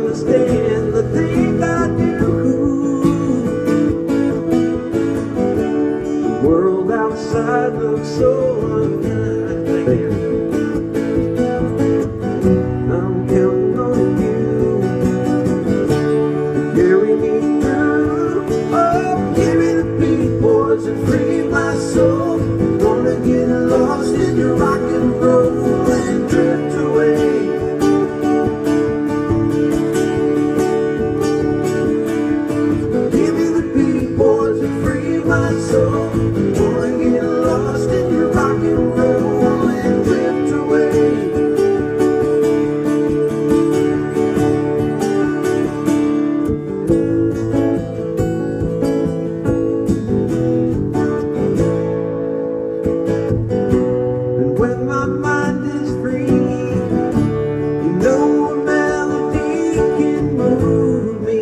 understand the things I do. The world outside looks so unkind. Thank you. I'm counting on you to carry me through. Oh, give me the beat, boys, and free my soul. Wanna get lost in your rock and roll and drift away. Give me the beat, boys, and free my soul. Wanna get lost in your rock and roll and drift away. When my mind is free, you know a melody can move me.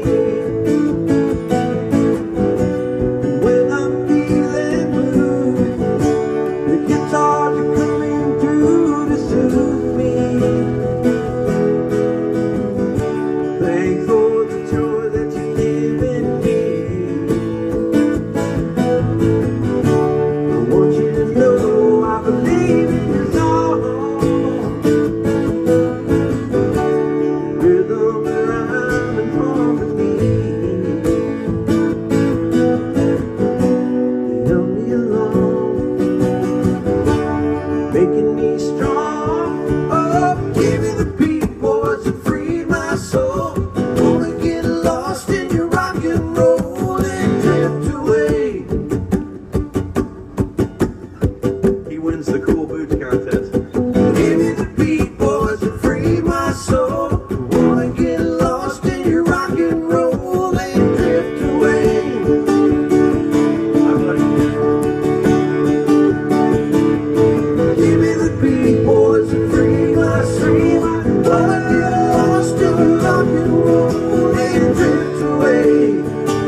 And when I'm feeling blue, the guitars are coming through to soothe me. Thanks for the joy that you give in me. I want you to know I believe in your song. Rhythm, rhyme, and harmony, they help me along, making me strong. Oh, give me the beat, boys, and free my soul. Wanna get lost in your rock and roll and drift away. He wins the Cool Boots contest. Give me the beat, boys, and free my soul. Wanna get lost in your rock and roll and drift away. Give me the beat, boys, and free my soul. Wanna get lost in your rock and roll and drift away.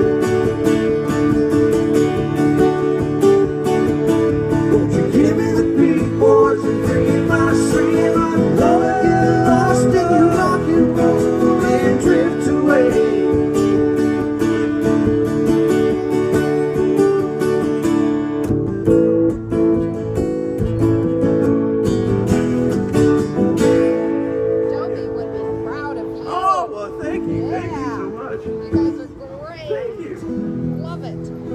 Won't you give me the beat, boys, and free my soul? Wanna get lost in your rock and roll and drift away. Toby would be proud of you. Oh, well, thank you. Thank you Yeah. so much. You guys are great. Thank you. Love it.